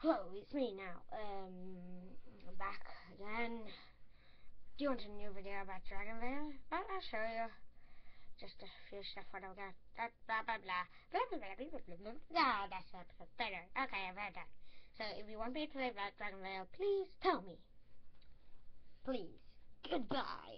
Hello, it's me now. I'm back again. Do you want a new video about Dragonvale? I'll show you. Just a few stuff what I'll get. Blah blah blah. Blah blah blah blah blah blah. Yeah, that's better. Okay, better. So if you want me to play about Dragonvale, please tell me. Please. Goodbye.